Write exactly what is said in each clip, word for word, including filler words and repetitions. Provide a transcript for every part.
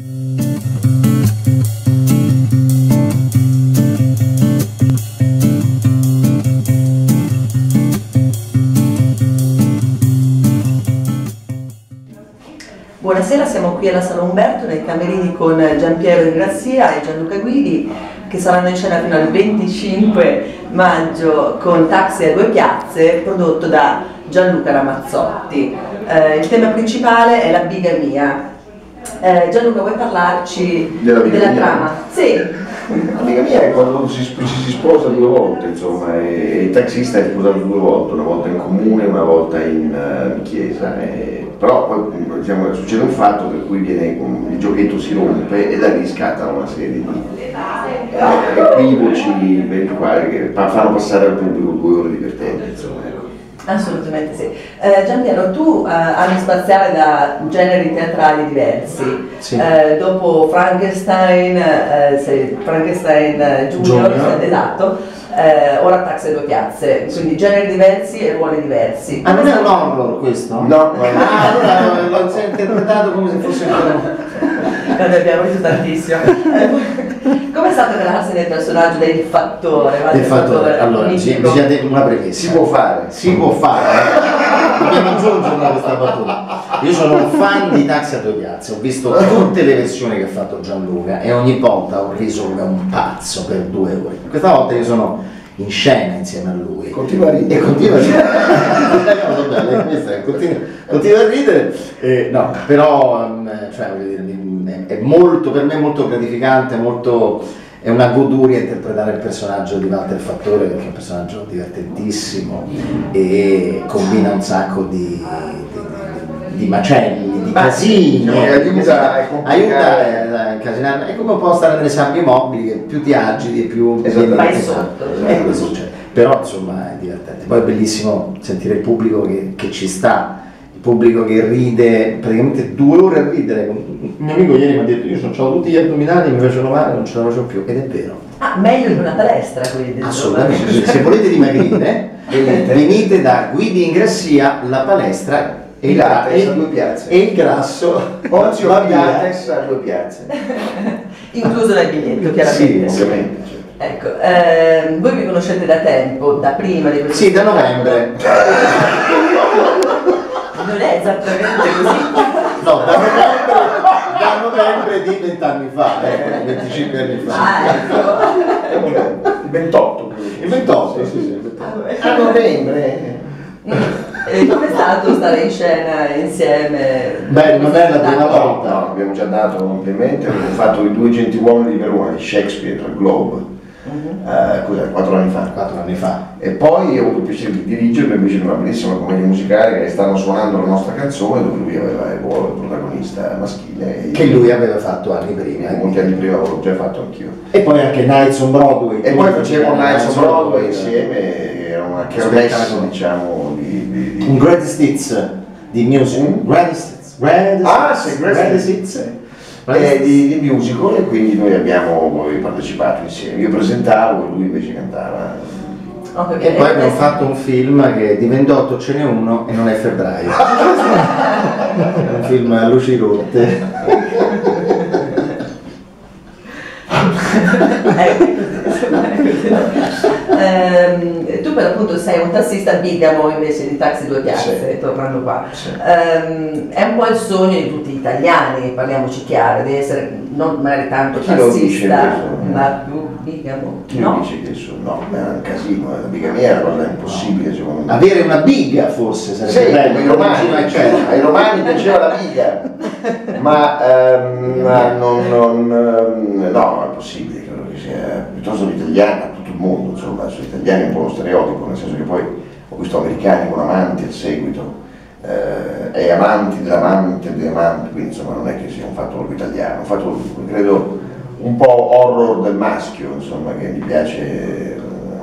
Buonasera, siamo qui alla Sala Umberto nei camerini con Giampiero Ingrassia e Gianluca Guidi, che saranno in scena fino al venticinque maggio con Taxi a due piazze, prodotto da Gianluca Ramazzotti. Eh, il tema principale è la bigamia. Eh, Gianluca, vuoi parlarci della, della trama? Sì. La bigamia è quando si, ci si sposa due volte, insomma, e il taxista è sposato due volte, una volta in comune e una volta in, uh, in chiesa. E, però poi diciamo, succede un fatto per cui viene, il giochetto si rompe e da lì scatta una serie di eh, equivoci per i quali che fanno passare al pubblico due ore divertenti, insomma. Assolutamente sì. Eh, Giampiero, tu eh, ami spaziare da generi teatrali diversi. Sì. Eh, dopo Frankenstein, eh, sei Frankenstein Junior, Junior. Esatto, eh, ora Taxi a due piazze, quindi generi diversi e ruoli diversi. Ah, non è un horror questo? No. Ah, allora l'ho interpretato come se fosse un... Noi abbiamo visto tantissimo. Come è stato crearsi nel personaggio del fattore? Del fattore, allora, bisogna dire una premessa. Si può fare. Si può fare. Dobbiamo aggiungerla questa battuta. Io sono un fan di Taxi a due piazze, ho visto tutte le versioni che ha fatto Gianluca e ogni volta ho riso come un pazzo per due ore. Questa volta io sono in scena insieme a lui. Continua a ridere. E continua a ridere. no, questa è, continua, continua a ridere. Eh, no, però cioè, voglio dire, è molto, per me molto gratificante, molto, è una goduria interpretare il personaggio di Walter Fattore, perché è un personaggio divertentissimo e combina un sacco di, di, di macelli, di casini, diciamo, eh, aiuta, aiuta a incasinare. È come un po' stare nelle sabbie mobili, che più ti agiti e più vai sotto. È così succede. Però insomma è divertente. Poi è bellissimo sentire il pubblico che, che ci sta. Pubblico che ride praticamente due ore a ridere. Un mio amico ieri mi ha detto: io ho tutti gli addominali, mi facevano male, non ce la faccio più, ed è vero. Ah, meglio di una palestra, quindi. Assolutamente. Se volete dimagrire, venite. venite da Guidi Ingrassia, la palestra e, la, e, a due piazze. E il grasso Ozio Pilates a due piazze. Incluso nel biglietto, chiaramente. Sì, ovviamente. Ecco, eh, voi vi conoscete da tempo, da prima di questo. Sì, da novembre. Non è esattamente così. No, da novembre, da novembre di vent'anni fa, eh, venticinque anni fa. Ah, ecco. Il ventotto. Il ventotto, sì, sì. A novembre. E com'è stato stare in scena insieme? Beh, non è la prima No, volta. no, abbiamo già dato complimenti, abbiamo fatto I due gentiluomini di Verona di Shakespeare al Globe. Uh, cos'è, quattro anni fa. Quattro anni fa. E poi ho avuto il piacere di dirigerlo invece di una bellissima commedia musicale che stanno suonando la nostra canzone, dove lui aveva il ruolo di protagonista maschile. Che lui aveva fatto anni prima. E molti anni prima avevo già fatto anch'io. E poi anche Nights on Broadway. E poi facevo Nights on Broadway insieme, era una kermesse, diciamo, di, di, di... un greatest hits di music. Mm? Greatest hits. Greatest Ah, sì, greatest hits. Eh, di, di musical, e quindi noi abbiamo poi partecipato insieme. Io presentavo e lui invece cantava. Okay, e poi abbiamo fatto un film che di ventotto ce n'è uno e non è febbraio. Un film a luci rotte. ehm, tu per appunto sei un tassista bigamo invece di Taxi due piazze, sì. Tornando qua. Sì. Ehm, è un po' il sogno di tutti gli italiani, parliamoci chiaro, di essere non magari tanto Chi tassista, ma più bigamo. Chi no? lo dice che so, no, è un casino, la bigamia è una cosa impossibile secondo me. Avere una biga forse sarebbe sì, bello. Ai romani, cioè, ai romani piaceva la biga, ma, um, ma non, non, um, no, è possibile, credo che sia piuttosto l'italiano, tutto il mondo, insomma, gli italiani è un po' lo stereotipo, nel senso che poi ho visto americani con amanti al seguito, eh, e amanti dell'amante degli amanti, quindi insomma non è che sia un fatto proprio italiano, un fatto credo un po' horror del maschio, insomma, che mi piace.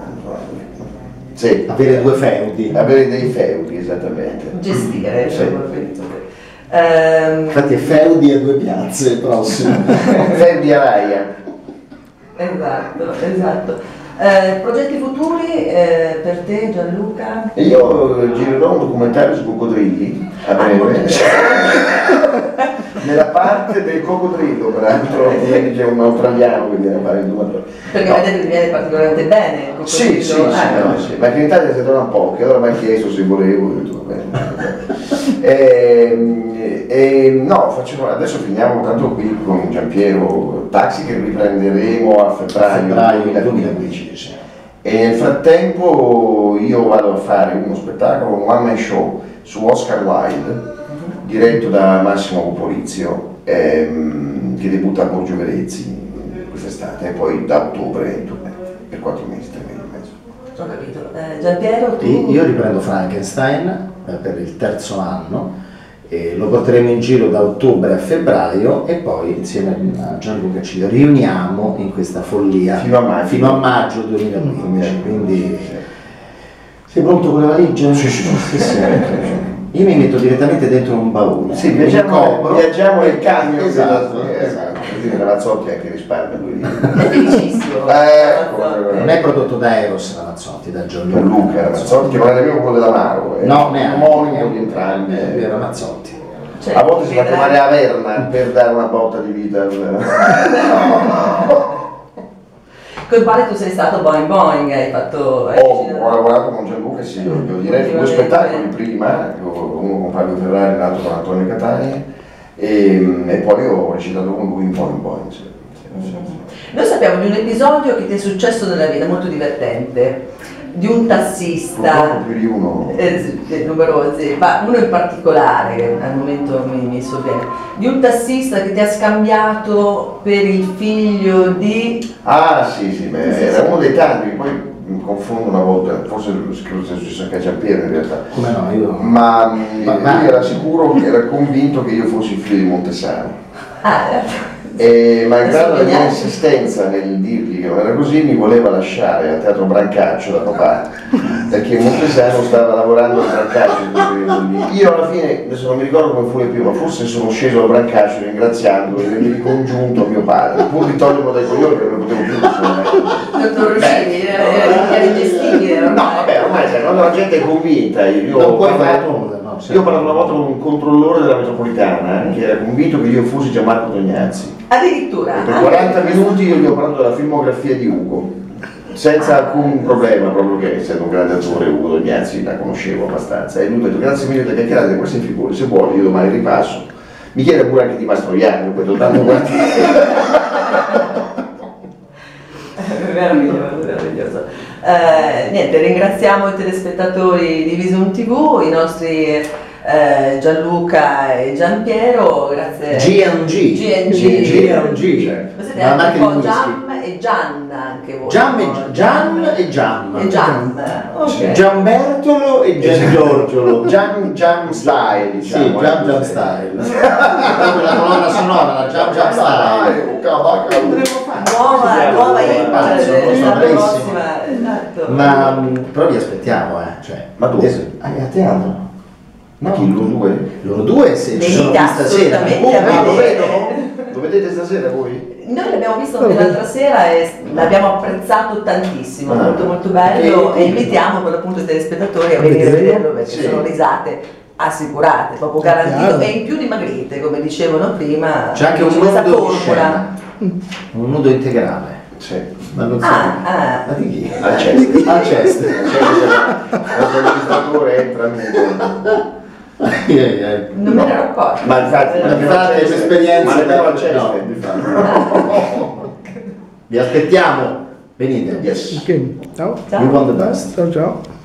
Sì. Avere due feudi. Avere dei feudi, esattamente. Gestire. Sì. Um, Infatti è feudi a due piazze il prossimo. Feudi a Raia. Esatto, esatto. Eh, progetti futuri eh, per te, Gianluca? E io girerò un documentario su coccodrilli a breve. nella parte del coccodrillo, peraltro, c'è un australiano che viene a fare il duatore. Perché No. vedete che viene particolarmente bene il coccodrillo. Sì, sì, sì, eh. no, sì, ma che in Italia si trova pochi, allora mi ha chiesto se volevo, ho detto va bene. e, e, no, facciamo, adesso finiamo tanto qui con Giampiero Taxi che riprenderemo a febbraio, Febbraio duemilaquindici. Sì. E nel frattempo io vado a fare uno spettacolo, un one man show su Oscar Wilde, diretto da Massimo Popolizio, ehm, che debutta a Borgio Verezzi quest'estate e poi da ottobre in tournée per quattro mesi, tre mesi e mezzo. Ho capito. Eh, Giampiero, tu? Io riprendo Frankenstein eh, per il terzo anno, e lo porteremo in giro da ottobre a febbraio e poi insieme a Gianluca ci riuniamo in questa follia Fino a maggio. fino a maggio duemilaquindici, quindi sei pronto con le valigie? Sì, sì, sì. Sì, sì. Io mi metto direttamente dentro un baule. Sì, mi viaggiamo, copro. viaggiamo nel camion. Esatto, eh, esatto. Così Ramazzotti anche risparmia lui. È felicissimo. Eh, Non è prodotto da Eros Ramazzotti, da Gianluca. Con Luca Ramazzotti, che non è nemmeno quello dell'Amaro, è No, un neanche. omonimo di entrambi. È Ramazzotti. Cioè, A volte si fa vedrai- chiamare Averna per dare una botta di vita al... Col quale tu sei stato boing boing, hai fatto... hai Ho, deciso- ho lavorato con Gianluca, sì, ho, ho diretto due spettacoli prima, uno con Fabio Ferrari e l'altro con Antonio Catania, e, e poi ho recitato con lui in Boing Boing. Sì, sì, sì, sì. Noi sappiamo di un episodio che ti è successo nella vita, molto divertente, di un tassista, Purtroppo più di uno. eh, sì, eh, numerosi, ma uno in particolare, che al momento mi, mi sovviene, di un tassista che ti ha scambiato per il figlio di... Ah sì, sì, beh, era uno dei tanti, poi mi confondo una volta, forse credo sia successo anche a Giampiero in realtà. Come no? Io... Ma, mh, Ma- lui ma- era sicuro, era convinto che io fossi il figlio di Montesano. Ah, eh. E malgrado la mia Adesso insistenza nel dirgli che non era così, mi voleva lasciare al teatro Brancaccio da papà, perché Montesano stava lavorando al Brancaccio in quel periodo lì. Io alla fine, adesso non mi ricordo come fu le prime, ma forse sono sceso al Brancaccio ringraziandolo e mi ricongiunto a mio padre, pur di toglierlo dai coglioni che non potevo più. insomma. Dottor Rossini, era era ingestibile. No, vabbè, ormai sai, quando la gente è convinta, io, Non puoi io- fare nulla, no? io ho parlato una volta con un controllore della metropolitana che era convinto che io fossi Gianmarco Tognazzi. Addirittura. E per quaranta minuti io gli ho parlato della filmografia di Ugo, senza alcun problema, proprio che essendo un grande attore Ugo Tognazzi la conoscevo abbastanza. E lui mi ha detto grazie mille per chiacchierare di queste figure, se vuoi io domani ripasso. Mi chiede pure anche di Mastroianni, poi tanto guardi. Meraviglioso, meraviglioso. Eh, niente, ringraziamo i telespettatori di Visum tivù, i nostri eh, Gianluca e Giampiero, grazie. G and G. G and G. G and G. Ma siete La anche marca un di po' whisky. Giam e Gian anche voi. Gian e Gian e Gian. E Gian. Ok. Gianbertolo e Gian Giorgiolo. Gian Gian Style, diciamo. Sì, Gian Gian Style. Proprio la colonna sonora, la Gian Gian Style. Potremmo fare. Nuova, nuova hit, Pazzo, eh, non so, la bravissimo. prossima, esatto. Ma mh, però vi aspettiamo, eh. Cioè, Ma dove? adesso- ah, è a teatro. Ma chi, loro due? Loro due se ci sono Venite qui stasera. assolutamente a Ah, lo vedere. vedo? Lo vedete stasera voi? Noi l'abbiamo visto anche l'altra sera e l'abbiamo apprezzato tantissimo, Ah. molto molto bello E- e invitiamo per l'appunto i telespettatori a venire a Vederlo? vederlo perché Sì. sono risate assicurate, proprio Chiaro. garantito e in più dimagrite, come dicevano prima. C'è anche un c'è questa nudo di formula. scena. Un nudo integrale. Sì. Ma non so. Ah, ah. Ma di chi? Al Chester. Al Chester. Il registratore entra nudo. Eh, eh. Non me ne ero accorta. Ma infatti, Ma infatti è un'esperienza Ma nemmeno da- al Chester, no. infatti. Vi aspettiamo. Venite. Yes. Ok, ciao. Ciao. We want the best. Ciao ciao.